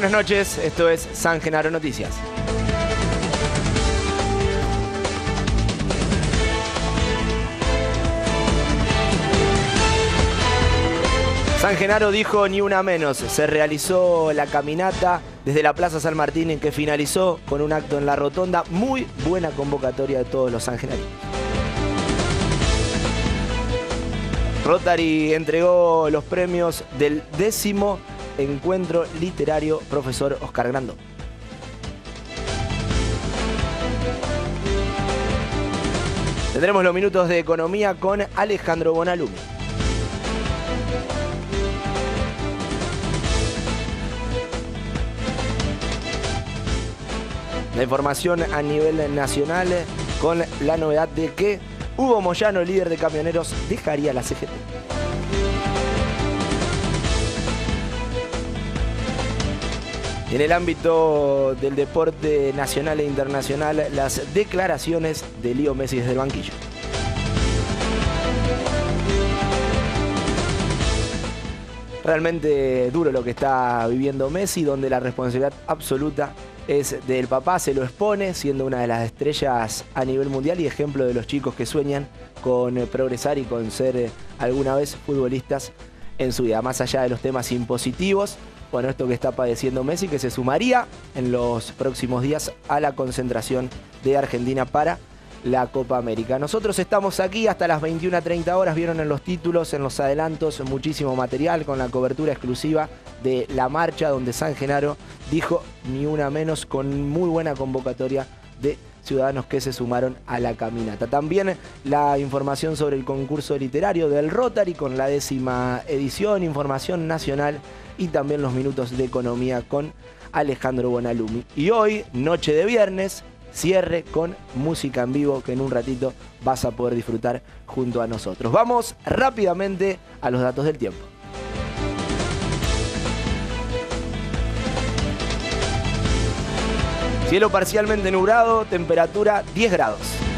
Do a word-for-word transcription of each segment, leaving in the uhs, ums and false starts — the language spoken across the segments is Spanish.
Buenas noches, esto es San Genaro Noticias. San Genaro dijo ni una menos. Se realizó la caminata desde la Plaza San Martín, en que finalizó con un acto en la Rotonda. Muy buena convocatoria de todos los sangenarinos. Rotary entregó los premios del décimo encuentro literario Profesor Oscar Grandón. Tendremos los minutos de economía con Alejandro Bonalumi. La información a nivel nacional con la novedad de que Hugo Moyano, líder de camioneros, dejaría la C G T. En el ámbito del deporte nacional e internacional, las declaraciones de Leo Messi desde el banquillo. Realmente duro lo que está viviendo Messi, donde la responsabilidad absoluta es del papá, se lo expone, siendo una de las estrellas a nivel mundial y ejemplo de los chicos que sueñan con progresar y con ser alguna vez futbolistas en su vida. Más allá de los temas impositivos, bueno, esto que está padeciendo Messi, que se sumaría en los próximos días a la concentración de Argentina para la Copa América. Nosotros estamos aquí hasta las veintiuna treinta horas, vieron en los títulos, en los adelantos, muchísimo material con la cobertura exclusiva de la marcha, donde San Genaro dijo ni una menos, con muy buena convocatoria de ciudadanos que se sumaron a la caminata. También la información sobre el concurso literario del Rotary con la décima edición, información nacional y también los minutos de economía con Alejandro Bonalumi. Y hoy, noche de viernes, cierre con música en vivo que en un ratito vas a poder disfrutar junto a nosotros. Vamos rápidamente a los datos del tiempo. Cielo parcialmente nublado, temperatura diez grados.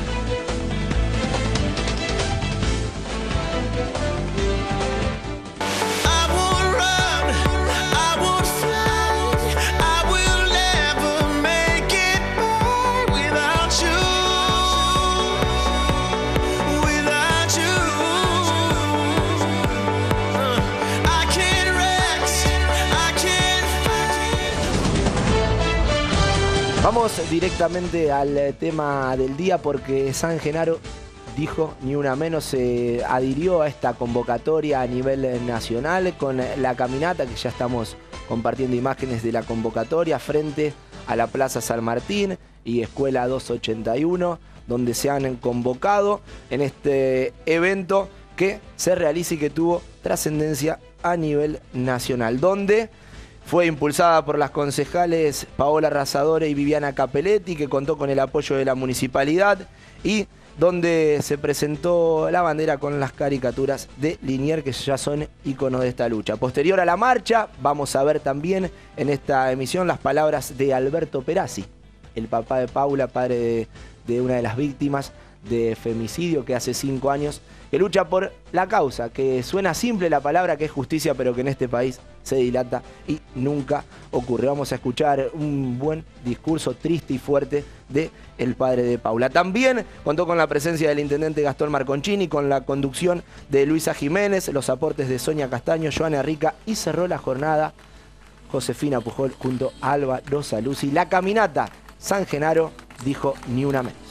Vamos directamente al tema del día porque San Genaro dijo ni una menos, se eh, adhirió a esta convocatoria a nivel nacional con la caminata, que ya estamos compartiendo imágenes de la convocatoria frente a la Plaza San Martín y Escuela doscientos ochenta y uno, donde se han convocado en este evento que se realiza y que tuvo trascendencia a nivel nacional, donde fue impulsada por las concejales Paola Arrasadore y Viviana Capelletti, que contó con el apoyo de la municipalidad, y donde se presentó la bandera con las caricaturas de Liniers, que ya son íconos de esta lucha. Posterior a la marcha, vamos a ver también en esta emisión las palabras de Alberto Perazzi, el papá de Paula, padre de, de una de las víctimas de femicidio, que hace cinco años que lucha por la causa, que suena simple la palabra, que es justicia, pero que en este país se dilata y nunca ocurre. Vamos a escuchar un buen discurso triste y fuerte de el padre de Paula. También contó con la presencia del intendente Gastón Marconcini, con la conducción de Luisa Jiménez, los aportes de Sonia Castaño, Joana Rica, y cerró la jornada Josefina Pujol junto a Alba Rosaluzzi. La caminata San Genaro dijo ni una menos.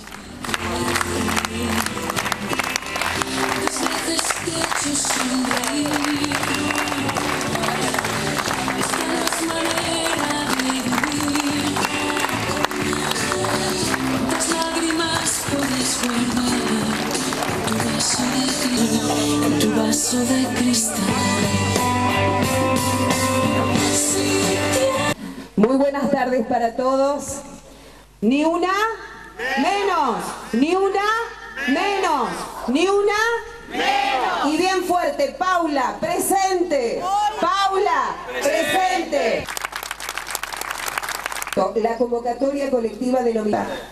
Tu vaso de cristal. Muy buenas tardes para todos. Ni una menos, ni una menos, ni una menos. Y bien fuerte, Paula, presente. Paula, presente. La convocatoria colectiva de la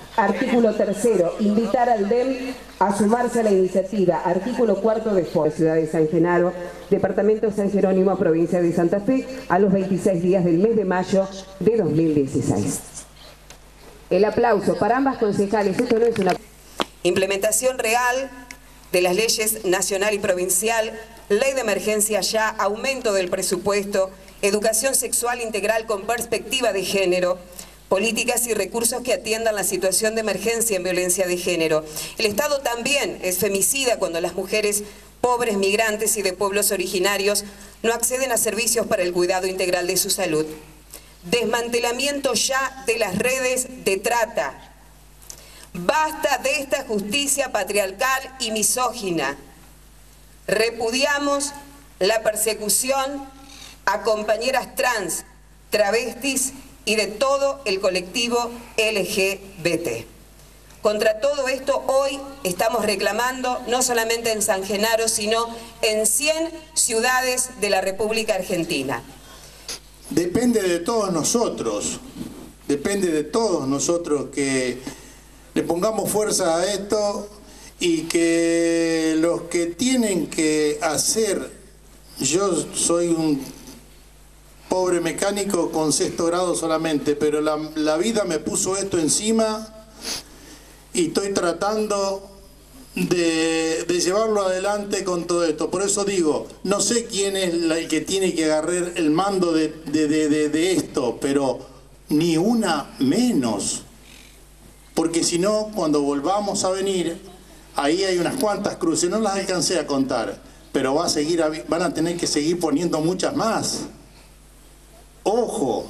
Artículo tercero, invitar al D E M a sumarse a la iniciativa. Artículo cuarto de F O, Ciudad de San Genaro, Departamento de San Jerónimo, Provincia de Santa Fe, a los veintiséis días del mes de mayo de dos mil dieciséis. El aplauso para ambas concejales. Esto no es una... Implementación real de las leyes nacional y provincial, ley de emergencia ya, aumento del presupuesto, educación sexual integral con perspectiva de género, políticas y recursos que atiendan la situación de emergencia en violencia de género. El Estado también es femicida cuando las mujeres pobres, migrantes y de pueblos originarios no acceden a servicios para el cuidado integral de su salud. Desmantelamiento ya de las redes de trata. Basta de esta justicia patriarcal y misógina. Repudiamos la persecución a compañeras trans, travestis y de todo el colectivo L G B T. Contra todo esto hoy estamos reclamando, no solamente en San Genaro, sino en cien ciudades de la República Argentina. Depende de todos nosotros, depende de todos nosotros que le pongamos fuerza a esto y que los que tienen que hacer, yo soy un pobre mecánico con sexto grado solamente, pero la, la vida me puso esto encima y estoy tratando de, de llevarlo adelante con todo esto. Por eso digo, no sé quién es la, el que tiene que agarrar el mando de, de, de, de, de esto, pero ni una menos. Porque si no, cuando volvamos a venir, ahí hay unas cuantas cruces, no las alcancé a contar, pero va a seguir, van a tener que seguir poniendo muchas más. Ojo,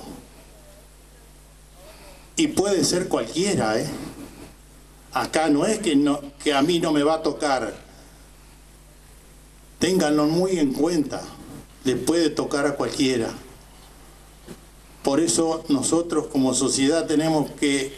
y puede ser cualquiera, ¿eh? Acá no es que, no, que a mí no me va a tocar. Ténganlo muy en cuenta, le puede tocar a cualquiera. Por eso nosotros como sociedad tenemos que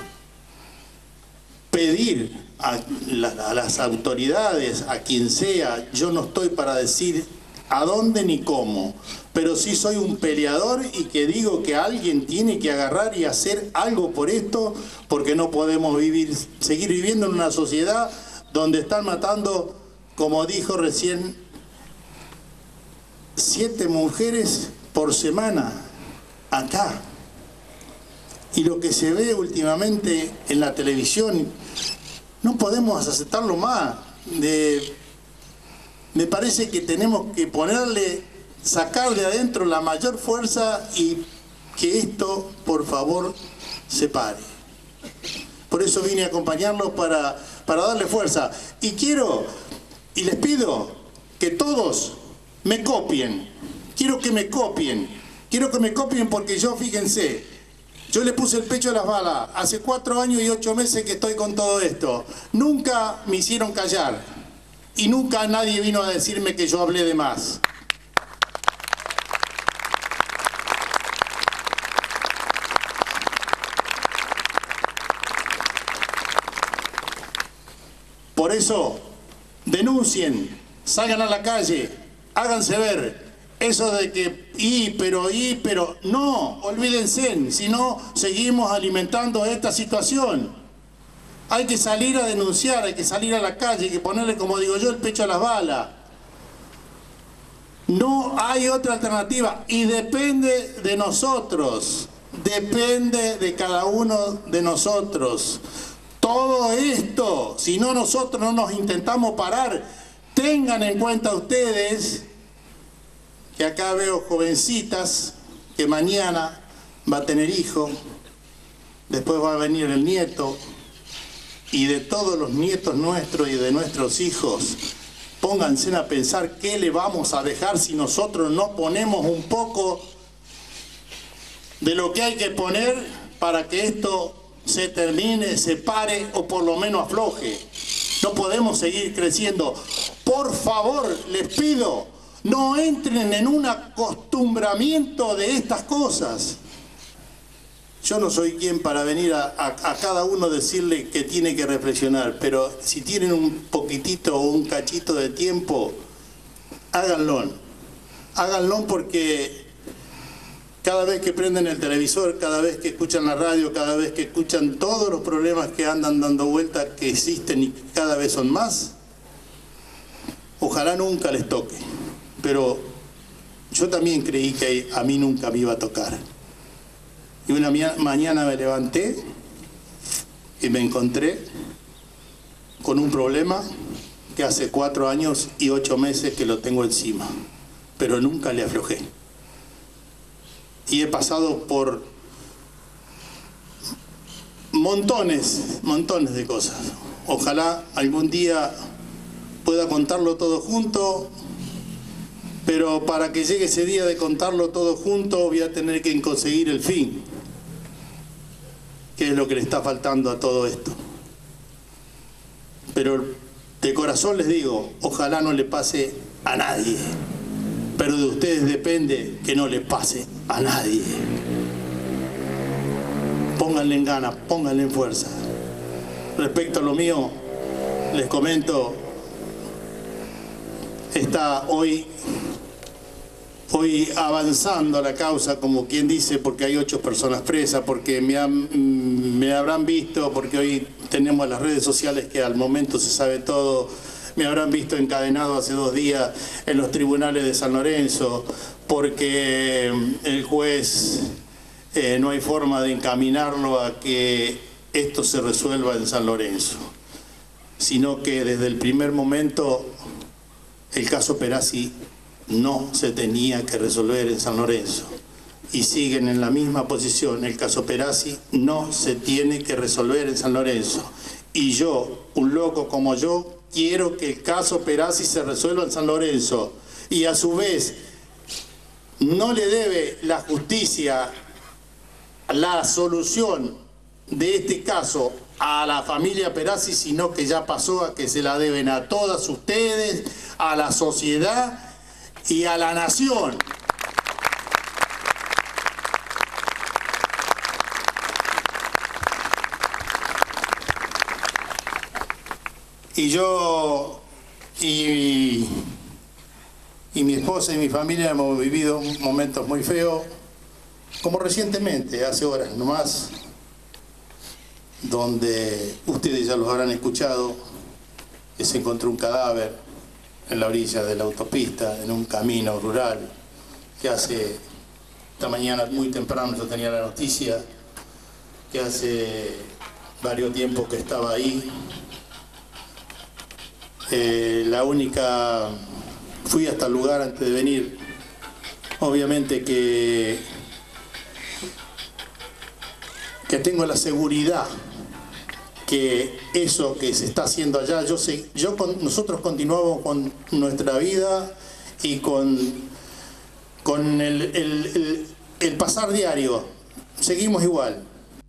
pedir a, la, a las autoridades, a quien sea, yo no estoy para decir a dónde ni cómo, pero sí soy un peleador y que digo que alguien tiene que agarrar y hacer algo por esto, porque no podemos vivir, seguir viviendo en una sociedad donde están matando, como dijo recién, siete mujeres por semana acá. Y lo que se ve últimamente en la televisión, no podemos aceptarlo más. De, me parece que tenemos que ponerle, sacarle adentro la mayor fuerza y que esto, por favor, se pare. Por eso vine a acompañarlos para, para darle fuerza. Y quiero, y les pido que todos me copien. Quiero que me copien. Quiero que me copien porque yo, fíjense, yo le puse el pecho a las balas. Hace cuatro años y ocho meses que estoy con todo esto. Nunca me hicieron callar. Y nunca nadie vino a decirme que yo hablé de más. Por eso, denuncien, salgan a la calle, háganse ver. Eso de que, y, pero, y, pero, no, olvídense, si no, seguimos alimentando esta situación. Hay que salir a denunciar, hay que salir a la calle, hay que ponerle, como digo yo, el pecho a las balas. No hay otra alternativa y depende de nosotros, depende de cada uno de nosotros. Todo esto, si no nosotros no nos intentamos parar, tengan en cuenta ustedes que acá veo jovencitas que mañana va a tener hijo, después va a venir el nieto, y de todos los nietos nuestros y de nuestros hijos, pónganse a pensar qué le vamos a dejar si nosotros no ponemos un poco de lo que hay que poner para que esto se termine, se pare o por lo menos afloje. No podemos seguir creciendo. Por favor, les pido, no entren en un acostumbramiento de estas cosas. Yo no soy quien para venir a, a, a cada uno decirle que tiene que reflexionar, pero si tienen un poquitito o un cachito de tiempo, háganlo. Háganlo porque Cada vez que prenden el televisor, cada vez que escuchan la radio, cada vez que escuchan todos los problemas que andan dando vuelta, que existen y cada vez son más, ojalá nunca les toque. Pero yo también creí que a mí nunca me iba a tocar. Y una mañana me levanté y me encontré con un problema que hace cuatro años y ocho meses que lo tengo encima, pero nunca le aflojé. Y he pasado por montones, montones de cosas. Ojalá algún día pueda contarlo todo junto, pero para que llegue ese día de contarlo todo junto voy a tener que conseguir el fin, que es lo que le está faltando a todo esto. Pero de corazón les digo, ojalá no le pase a nadie, pero de ustedes depende que no le pase a nadie. Pónganle en ganas, pónganle en fuerza. Respecto a lo mío, les comento, está hoy, hoy avanzando la causa, como quien dice, porque hay ocho personas presas, porque me, han, me habrán visto, porque hoy tenemos las redes sociales que al momento se sabe todo. Me habrán visto encadenado hace dos días en los tribunales de San Lorenzo, porque el juez eh, no hay forma de encaminarlo a que esto se resuelva en San Lorenzo, sino que desde el primer momento el caso Perazzi no se tenía que resolver en San Lorenzo. Y siguen en la misma posición, el caso Perazzi no se tiene que resolver en San Lorenzo. Y yo, un loco como yo, quiero que el caso Perazzi se resuelva en San Lorenzo. Y a su vez, no le debe la justicia la solución de este caso a la familia Perazzi, sino que ya pasó a que se la deben a todas ustedes, a la sociedad y a la nación. Y yo y, y mi esposa y mi familia hemos vivido momentos muy feos, como recientemente, hace horas nomás, donde ustedes ya los habrán escuchado, que se encontró un cadáver en la orilla de la autopista, en un camino rural, que hace, esta mañana muy temprano yo tenía la noticia, que hace varios tiempos que estaba ahí. Eh, la única, fui hasta el lugar antes de venir, obviamente que, que tengo la seguridad que eso que se está haciendo allá, yo sé, yo con, nosotros continuamos con nuestra vida y con, con el, el, el, el pasar diario, seguimos igual.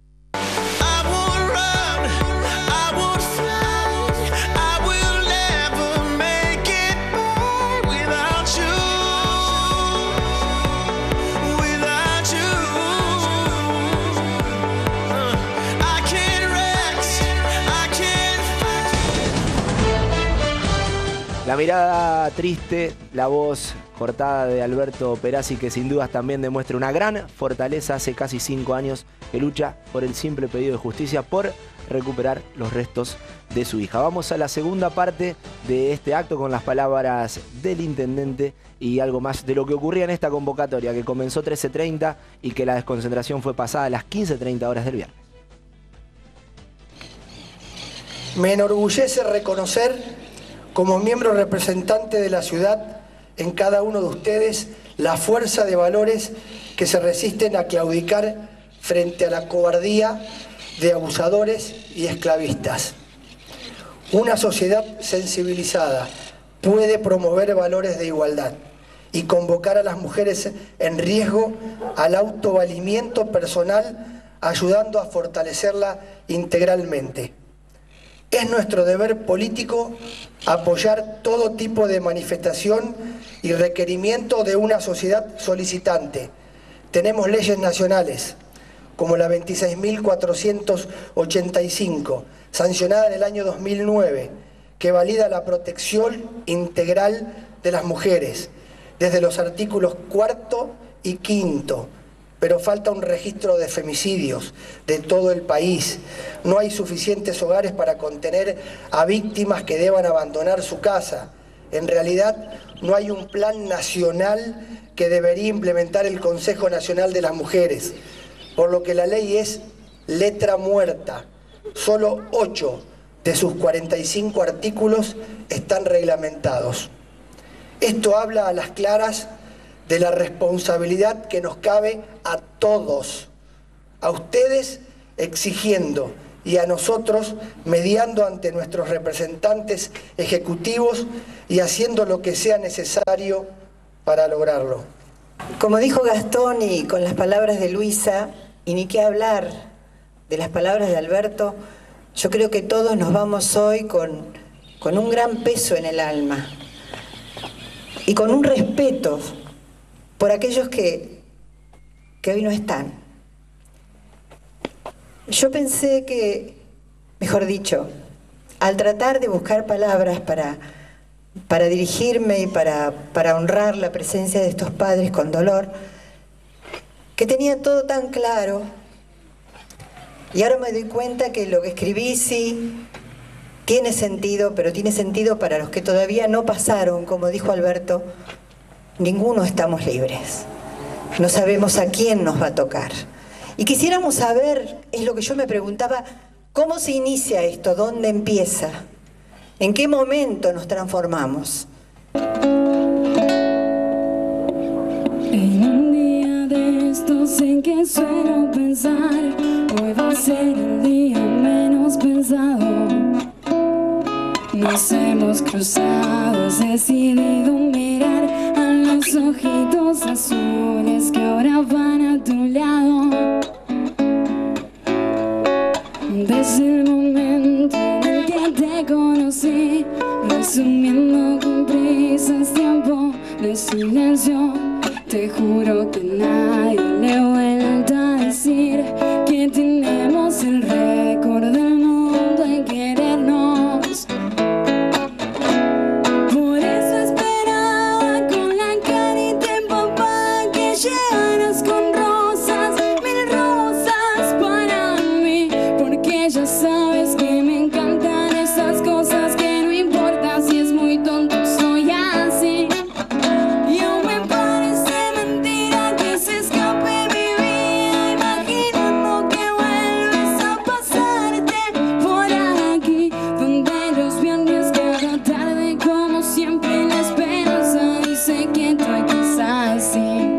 La mirada triste, la voz cortada de Alberto Perazzi, que sin dudas también demuestra una gran fortaleza hace casi cinco años que lucha por el simple pedido de justicia por recuperar los restos de su hija. Vamos a la segunda parte de este acto con las palabras del intendente y algo más de lo que ocurría en esta convocatoria que comenzó trece treinta y que la desconcentración fue pasada a las quince treinta horas del viernes. Me enorgullece reconocer como miembro representante de la ciudad en cada uno de ustedes la fuerza de valores que se resisten a claudicar frente a la cobardía de abusadores y esclavistas. Una sociedad sensibilizada puede promover valores de igualdad y convocar a las mujeres en riesgo al autovalimiento personal, ayudando a fortalecerla integralmente. Es nuestro deber político apoyar todo tipo de manifestación y requerimiento de una sociedad solicitante. Tenemos leyes nacionales, como la veintiséis mil cuatrocientos ochenta y cinco, sancionada en el año dos mil nueve, que valida la protección integral de las mujeres, desde los artículos cuarto y quinto, pero falta un registro de femicidios de todo el país. No hay suficientes hogares para contener a víctimas que deban abandonar su casa. En realidad, no hay un plan nacional que debería implementar el Consejo Nacional de las Mujeres, por lo que la ley es letra muerta. Solo ocho de sus cuarenta y cinco artículos están reglamentados. Esto habla a las claras de la responsabilidad que nos cabe a todos, a ustedes exigiendo y a nosotros mediando ante nuestros representantes ejecutivos y haciendo lo que sea necesario para lograrlo. Como dijo Gastón y con las palabras de Luisa, y ni qué hablar de las palabras de Alberto, yo creo que todos nos vamos hoy con, con un gran peso en el alma y con un respeto por aquellos que, que hoy no están. Yo pensé que, mejor dicho, al tratar de buscar palabras para, para dirigirme y para, para honrar la presencia de estos padres con dolor, que tenía todo tan claro, y ahora me doy cuenta que lo que escribí sí tiene sentido, pero tiene sentido para los que todavía no pasaron, como dijo Alberto. Ninguno estamos libres. No sabemos a quién nos va a tocar. Y quisiéramos saber, es lo que yo me preguntaba, ¿cómo se inicia esto? ¿Dónde empieza? ¿En qué momento nos transformamos? En un día de estos en que suelo pensar, hoy va a ser el día menos pensado. Nos hemos cruzado, has decidido mirar a los ojitos azules que ahora van a tu lado. Desde el momento en el que te conocí, resumiendo con prisas tiempo de silencio, te juro que nadie le he vuelto a decir que tenemos el récord del mundo en querernos. Por eso esperaba con la carita empapada que llegaras con rosas, mil rosas para mí, porque ya sabes que me encantan esas cosas que no importa si es muy tonto, soy así. Y aún me parece mentira que se escape mi vida imaginando que vuelves a pasarte por aquí, donde los viernes cada tarde como siempre la esperanza dice que tú quizás sí.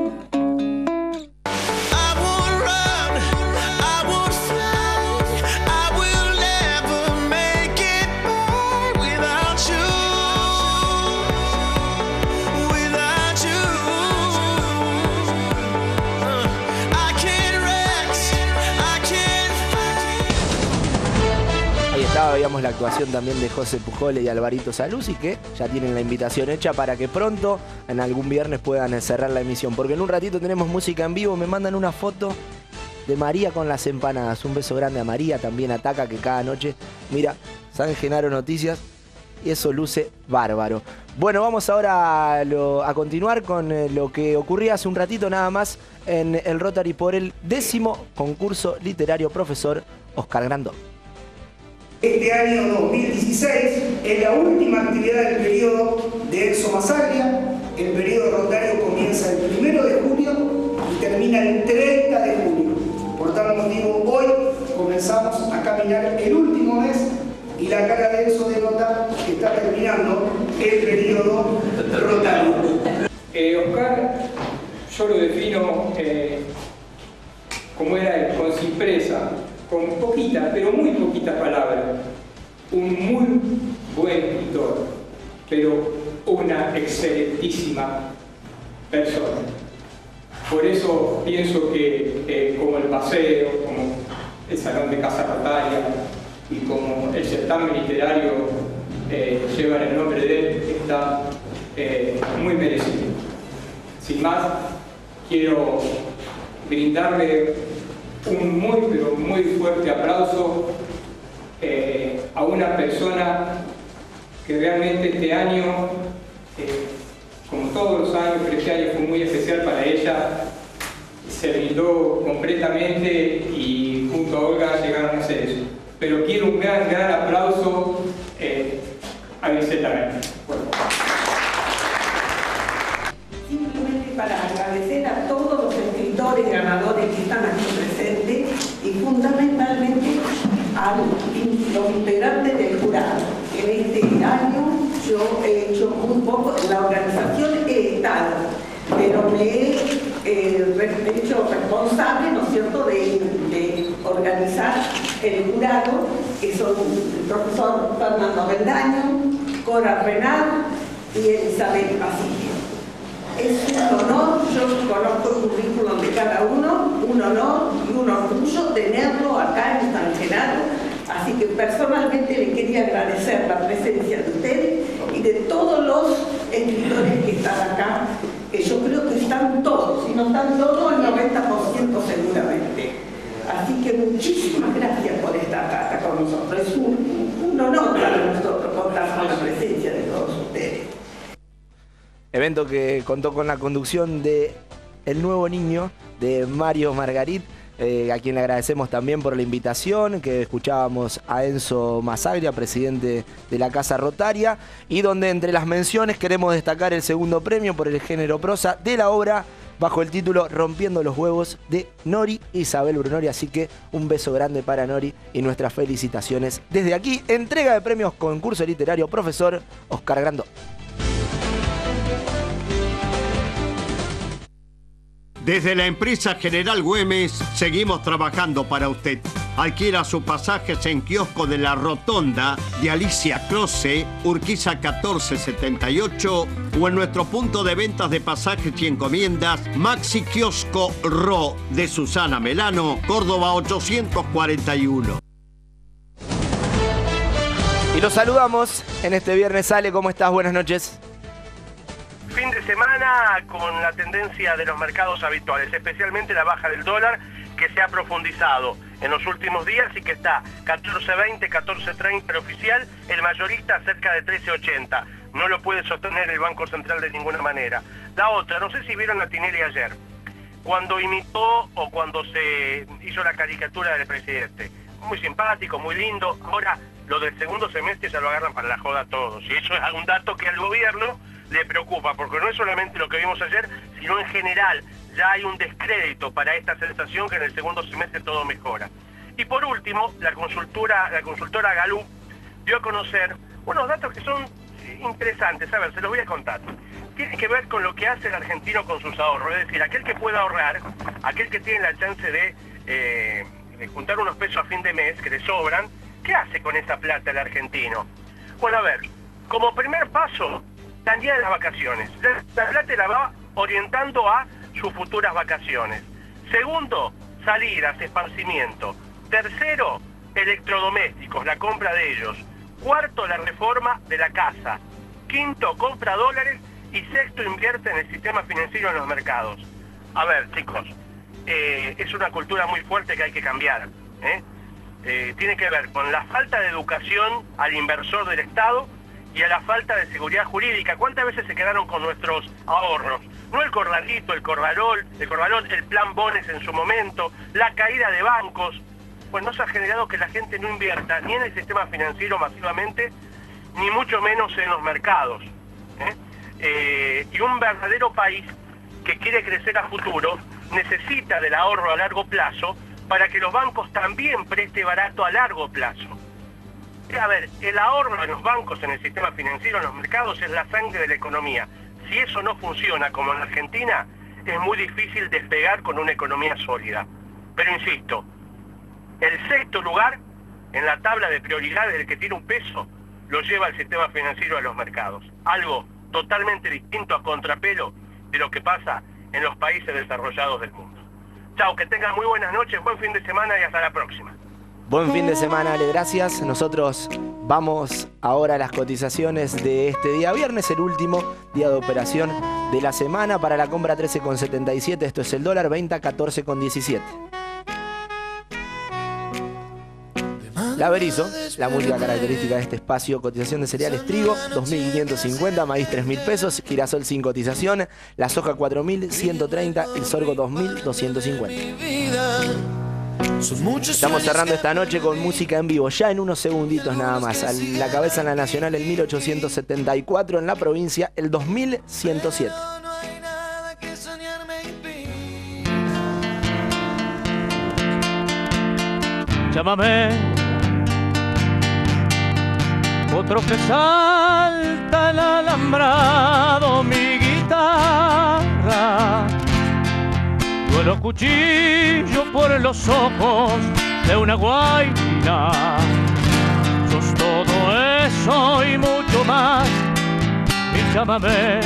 I won't run, I won't fly, I will never make it by without you, without you. Uh, I can't rest, I can't fight. Ahí estaba, veíamos la actuación también de José Pujole y Alvarito Saluzzi, que ya tienen la invitación hecha para que pronto, en algún viernes, puedan cerrar la emisión. Porque en un ratito tenemos música en vivo. Me mandan una foto de María con las empanadas. Un beso grande a María, también a Taca, que cada noche mira San Genaro Noticias y eso luce bárbaro. Bueno, vamos ahora a, lo- a continuar con eh, lo que ocurría hace un ratito nada más en el Rotary por el décimo concurso literario Profesor Oscar Grandón. Este año dos mil dieciséis es la última actividad del periodo de Enzo Masaglia. El periodo rotario comienza el primero de julio y termina el treinta de julio. Por tal motivo, hoy comenzamos a caminar el último mes y la cara de Enzo denota que está terminando el periodo rotario. Eh, Oscar, yo lo defino eh, como era él, con simpleza, con poquitas, pero muy poquitas palabras. Un muy buen escritor, pero una excelentísima persona. Por eso pienso que eh, como el paseo, como el Salón de Casa Rotaria y como el certamen literario eh, llevan el nombre de él, está eh, muy merecido. Sin más, quiero brindarle un muy, pero muy fuerte aplauso eh, a una persona que realmente este año, eh, como todos los años, pero este año fue muy especial para ella, se brindó completamente y junto a Olga llegaron a hacer eso. Pero quiero un gran, gran aplauso eh, a Viceta Méndez. Por favor. Simplemente para agradecer a todos los escritores ganadores que están aquí presentes y fundamentalmente a los integrantes del jurado. En este año yo he hecho un poco, en la organización he estado, pero me he eh, hecho responsable, ¿no es cierto?, de, de organizar el jurado, que son el profesor Fernando Bendaño, Cora Renal y Elizabeth Basilio. Es un honor, yo conozco el currículum de cada uno, un honor y un orgullo tenerlo acá en San Genaro. Así que personalmente le quería agradecer la presencia de ustedes y de todos los escritores que están acá, que yo creo que están todos, si no están todos, el noventa por ciento seguramente. Así que muchísimas gracias por estar acá con nosotros. Es un, un honor para nosotros contar con la presencia de todos ustedes. Evento que contó con la conducción de El Nuevo Niño, de Mario Margarit, eh, a quien le agradecemos también por la invitación, que escuchábamos a Enzo Masaglia, presidente de la Casa Rotaria, y donde entre las menciones queremos destacar el segundo premio por el género prosa de la obra bajo el título Rompiendo los Huevos de Nori Isabel Brunori. Así que un beso grande para Nori y nuestras felicitaciones desde aquí. Entrega de premios concurso literario profesor Oscar Grandó. Desde la empresa General Güemes seguimos trabajando para usted. Adquiera sus pasajes en kiosco de La Rotonda de Alicia Close, Urquiza catorce setenta y ocho o en nuestro punto de ventas de pasajes y encomiendas Maxi Kiosco Ro de Susana Melano, Córdoba ochocientos cuarenta y uno. Y los saludamos en este viernes. Ale, ¿cómo estás? Buenas noches. Fin de semana con la tendencia de los mercados habituales, especialmente la baja del dólar que se ha profundizado en los últimos días y que está catorce veinte, catorce treinta el oficial, el mayorista cerca de trece ochenta. No lo puede sostener el Banco Central de ninguna manera. La otra, no sé si vieron a Tinelli ayer, cuando imitó o cuando se hizo la caricatura del presidente. Muy simpático, muy lindo. Ahora, lo del segundo semestre ya lo agarran para la joda todos. Y eso es un dato que al gobierno le preocupa, porque no es solamente lo que vimos ayer, sino en general ya hay un descrédito para esta sensación que en el segundo semestre todo mejora. Y por último, la consultora, la consultora Gallup dio a conocer unos datos que son interesantes. A ver, se los voy a contar. Tiene que ver con lo que hace el argentino con sus ahorros, es decir, aquel que pueda ahorrar, aquel que tiene la chance de, eh, de juntar unos pesos a fin de mes que le sobran, ¿qué hace con esa plata el argentino? Bueno, a ver, como primer paso, planear las vacaciones. La plata la va orientando a sus futuras vacaciones. Segundo, salidas, esparcimiento. Tercero, electrodomésticos, la compra de ellos. Cuarto, la reforma de la casa. Quinto, compra dólares. Y sexto, invierte en el sistema financiero en los mercados. A ver, chicos, eh, es una cultura muy fuerte que hay que cambiar. ¿eh? Eh, tiene que ver con la falta de educación al inversor del Estado y a la falta de seguridad jurídica. ¿Cuántas veces se quedaron con nuestros ahorros? No el corralito, el corralón, el corralón, el plan Bones en su momento, la caída de bancos. Pues no se ha generado que la gente no invierta ni en el sistema financiero masivamente, ni mucho menos en los mercados. ¿eh? Eh, y un verdadero país que quiere crecer a futuro necesita del ahorro a largo plazo para que los bancos también preste barato a largo plazo. A ver, el ahorro en los bancos, en el sistema financiero, en los mercados, es la sangre de la economía. Si eso no funciona como en Argentina, es muy difícil despegar con una economía sólida. Pero insisto, el sexto lugar en la tabla de prioridades del que tiene un peso lo lleva el sistema financiero a los mercados. Algo totalmente distinto, a contrapelo de lo que pasa en los países desarrollados del mundo. Chao, que tengan muy buenas noches, buen fin de semana y hasta la próxima. Buen fin de semana, Ale, gracias. Nosotros vamos ahora a las cotizaciones de este día viernes, el último día de operación de la semana. Para la compra trece con setenta y siete, esto es el dólar, venta catorce con diecisiete. La Berizo, la música característica de este espacio, cotización de cereales trigo, dos mil quinientos cincuenta, maíz tres mil pesos, girasol sin cotización, la soja cuatro mil ciento treinta, el sorgo dos mil doscientos cincuenta. Estamos cerrando esta noche con música en vivo, ya en unos segunditos nada más. A la cabeza en la nacional el mil ochocientos setenta y cuatro, en la provincia el dos mil ciento siete. Llámame, otro que salta el alambrado, mi guitarra. Duelo cuchillo por los ojos de una guaina. Sos todo eso y mucho más. Y llámame,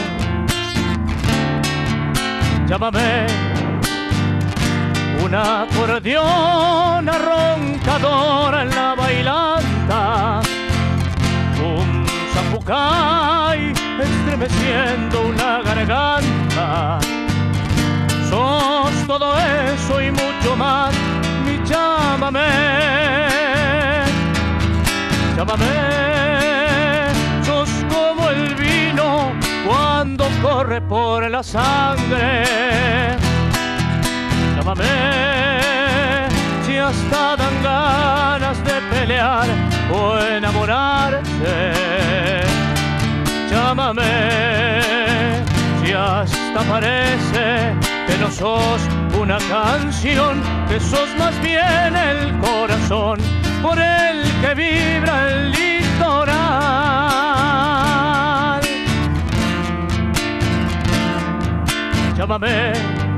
llámame. Una acordeona roncadora en la bailanta. Un zapucay estremeciendo una garganta. Sos todo eso y mucho más, mi llámame, llámame. Sos como el vino cuando corre por la sangre. Llámame, si hasta dan ganas de pelear o enamorarse. Llámame, si hasta parece que no sos una canción, que sos más bien el corazón por el que vibra el litoral. Llámame,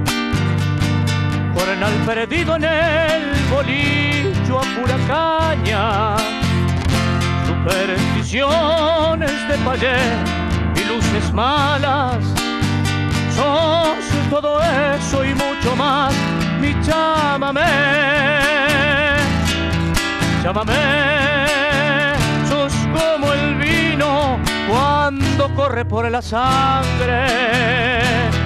jornal perdido en el bolillo a pura caña, supersticiones de payé y luces malas. Sos todo eso y mucho más, mi llámame, llámame. Sos como el vino cuando corre por la sangre.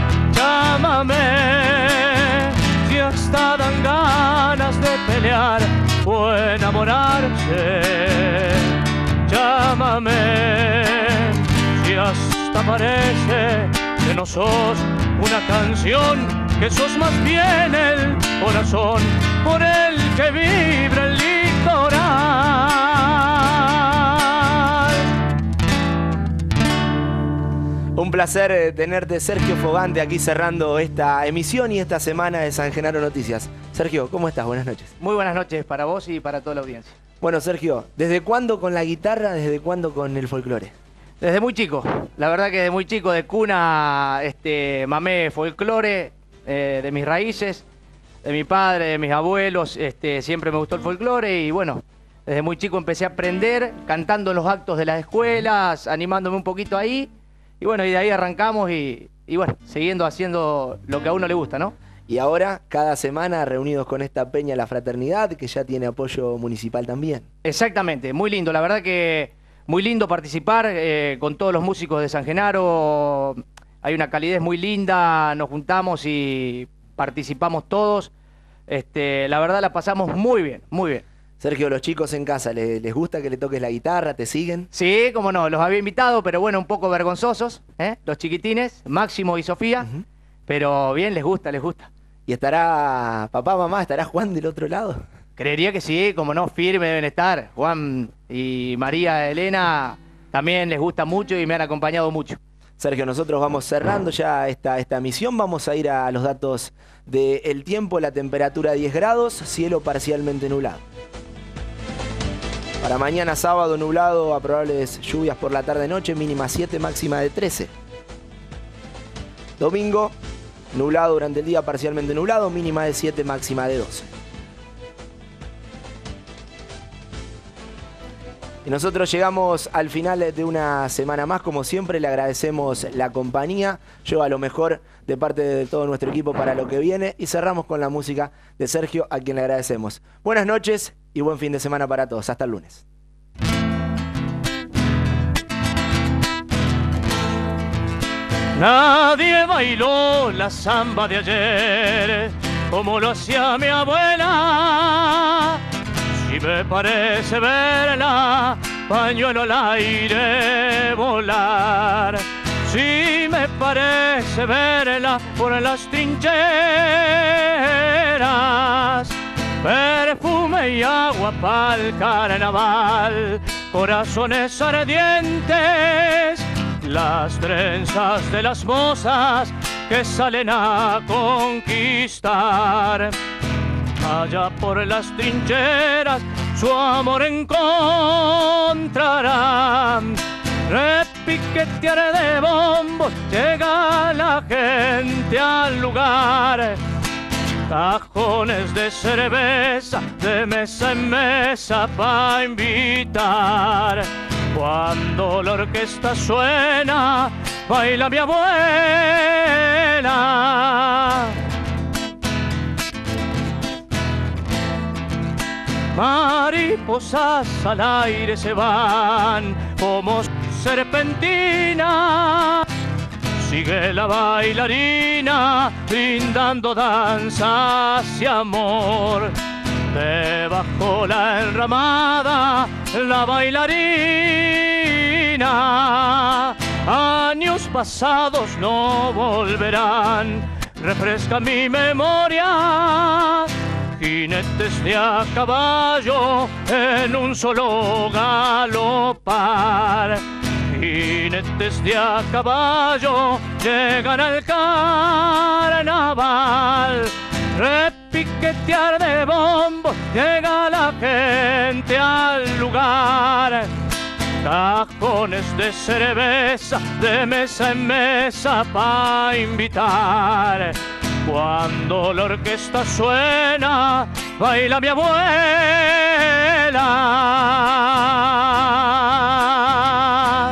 Llámame, si hasta dan ganas de pelear o enamorarse. Llámame, si hasta parece que no sos una canción, que sos más bien el corazón por el que vibra el litoral. Un placer tenerte, Sergio Fogante, aquí cerrando esta emisión y esta semana de San Genaro Noticias. Sergio, ¿cómo estás? Buenas noches. Muy buenas noches para vos y para toda la audiencia. Bueno, Sergio, ¿desde cuándo con la guitarra, desde cuándo con el folclore? Desde muy chico, la verdad que desde muy chico, de cuna, este, mamé folclore, eh, de mis raíces, de mi padre, de mis abuelos, este, siempre me gustó el folclore y bueno, desde muy chico empecé a aprender, cantando en los actos de las escuelas, animándome un poquito ahí, y bueno, y de ahí arrancamos y, y bueno, siguiendo haciendo lo que a uno le gusta, ¿no? Y ahora, cada semana reunidos con esta peña La Fraternidad, que ya tiene apoyo municipal también. Exactamente, muy lindo, la verdad que muy lindo participar eh, con todos los músicos de San Genaro. Hay una calidez muy linda, nos juntamos y participamos todos. Este, la verdad la pasamos muy bien, muy bien. Sergio, los chicos en casa, ¿les, les gusta que le toques la guitarra? ¿Te siguen? Sí, cómo no, los había invitado, pero bueno, un poco vergonzosos, ¿eh? Los chiquitines, Máximo y Sofía, uh-huh. Pero bien, les gusta, les gusta. ¿Y estará papá, mamá, estará Juan del otro lado? Creería que sí, como no, firme deben estar. Juan y María Elena también les gusta mucho y me han acompañado mucho. Sergio, nosotros vamos cerrando ya esta, esta misión. Vamos a ir a los datos del tiempo. La temperatura diez grados, cielo parcialmente nublado. Para mañana sábado nublado, a probables lluvias por la tarde-noche, mínima siete, máxima de trece. Domingo, nublado durante el día, parcialmente nublado, mínima de siete, máxima de doce. Y nosotros llegamos al final de una semana más. Como siempre, le agradecemos la compañía. Yo a lo mejor de parte de todo nuestro equipo para lo que viene. Y cerramos con la música de Sergio, a quien le agradecemos. Buenas noches y buen fin de semana para todos. Hasta el lunes. Nadie bailó la samba de ayer como lo hacía mi abuela. Si Si me parece verla, pañuelo al aire volar. Si me parece verla por las trincheras, perfume y agua pa'l carnaval, corazones ardientes, las trenzas de las mozas que salen a conquistar. Allá por las trincheras su amor encontrarán. Repiquetear de bombos, llega la gente al lugar. Cajones de cerveza, de mesa en mesa pa' invitar. Cuando la orquesta suena, baila mi abuela. Mariposas al aire se van como serpentina. Sigue la bailarina brindando danzas y amor. Debajo la enramada, la bailarina. Años pasados no volverán, refresca mi memoria. Jinetes de a caballo en un solo galopar. Jinetes de a caballo llegan al carnaval. Repiquetear de bombos, llega la gente al lugar. Cajones de cerveza, de mesa en mesa pa' invitar. Cuando la orquesta suena, baila mi abuela.